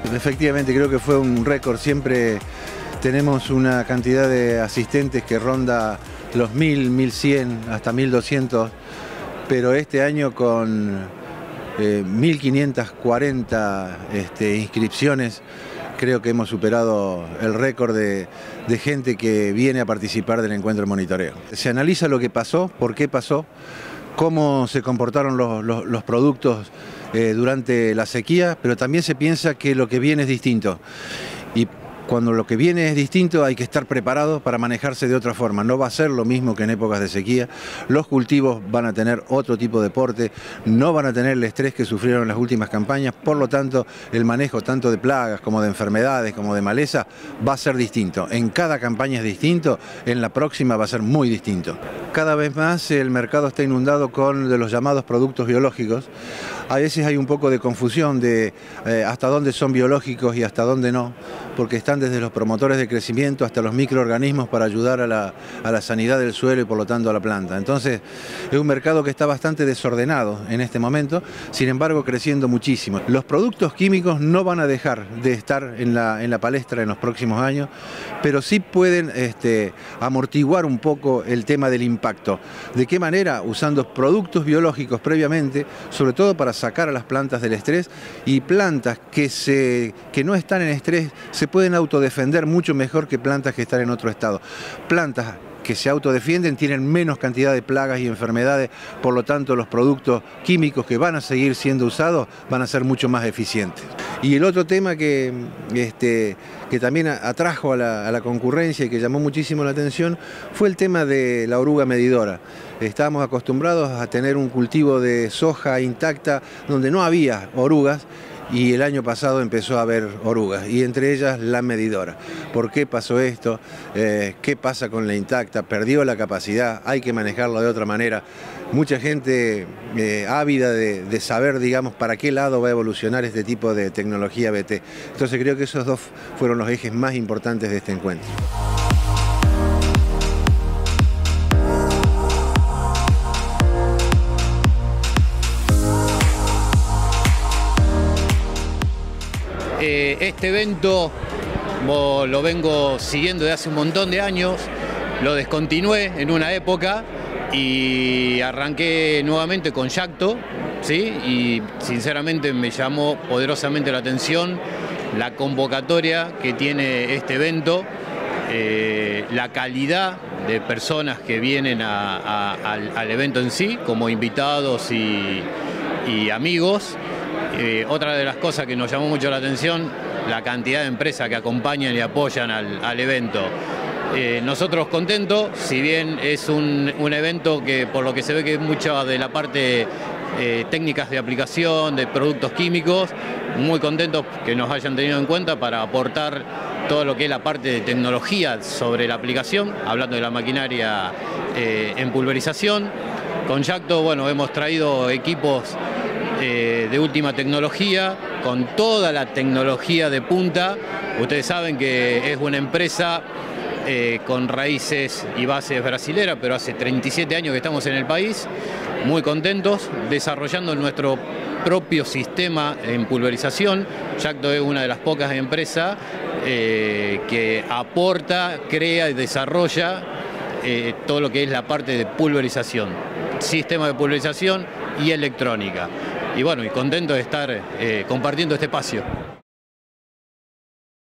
Efectivamente, creo que fue un récord. Siempre tenemos una cantidad de asistentes que ronda los 1000, 1100, hasta 1200, pero este año con 1540 inscripciones, creo que hemos superado el récord de gente que viene a participar del encuentro de monitoreo. Se analiza lo que pasó, por qué pasó, cómo se comportaron los productos durante la sequía, pero también se piensa que lo que viene es distinto. Y cuando lo que viene es distinto hay que estar preparado para manejarse de otra forma. No va a ser lo mismo que en épocas de sequía. Los cultivos van a tener otro tipo de porte, no van a tener el estrés que sufrieron en las últimas campañas, por lo tanto el manejo tanto de plagas como de enfermedades como de maleza va a ser distinto. En cada campaña es distinto, en la próxima va a ser muy distinto. Cada vez más el mercado está inundado con los llamados productos biológicos. A veces hay un poco de confusión de hasta dónde son biológicos y hasta dónde no, porque están desde los promotores de crecimiento hasta los microorganismos para ayudar a la sanidad del suelo y por lo tanto a la planta. Entonces es un mercado que está bastante desordenado en este momento, sin embargo creciendo muchísimo. Los productos químicos no van a dejar de estar en la palestra en los próximos años, pero sí pueden amortiguar un poco el tema del impacto. ¿De qué manera? Usando productos biológicos previamente, sobre todo para sacar a las plantas del estrés, y plantas que no están en estrés se pueden autodefender mucho mejor que plantas que están en otro estado. Plantas que se autodefienden tienen menos cantidad de plagas y enfermedades, por lo tanto los productos químicos que van a seguir siendo usados van a ser mucho más eficientes. Y el otro tema que también atrajo a la concurrencia y que llamó muchísimo la atención fue el tema de la oruga medidora. Estábamos acostumbrados a tener un cultivo de soja intacta donde no había orugas, y el año pasado empezó a haber orugas, y entre ellas la medidora. ¿Por qué pasó esto? ¿Qué pasa con la intacta? ¿Perdió la capacidad? ¿Hay que manejarlo de otra manera? Mucha gente ávida de saber, digamos, para qué lado va a evolucionar este tipo de tecnología BT. Entonces creo que esos dos fueron los ejes más importantes de este encuentro. Este evento lo vengo siguiendo desde hace un montón de años, lo descontinué en una época y arranqué nuevamente con Yacto, ¿sí? Y sinceramente me llamó poderosamente la atención la convocatoria que tiene este evento, la calidad de personas que vienen al evento en sí, como invitados y amigos. Otra de las cosas que nos llamó mucho la atención, la cantidad de empresas que acompañan y apoyan al evento. Nosotros contentos, si bien es un evento que por lo que se ve que es mucha de la parte técnicas de aplicación, de productos químicos, muy contentos que nos hayan tenido en cuenta para aportar todo lo que es la parte de tecnología sobre la aplicación, hablando de la maquinaria en pulverización. Con Yacto, bueno, hemos traído equipos de última tecnología, con toda la tecnología de punta. Ustedes saben que es una empresa con raíces y bases brasileras, pero hace 37 años que estamos en el país, muy contentos, desarrollando nuestro propio sistema en pulverización. Yacto es una de las pocas empresas que aporta, crea y desarrolla todo lo que es la parte de pulverización, sistema de pulverización y electrónica. Y bueno, y contento de estar compartiendo este espacio.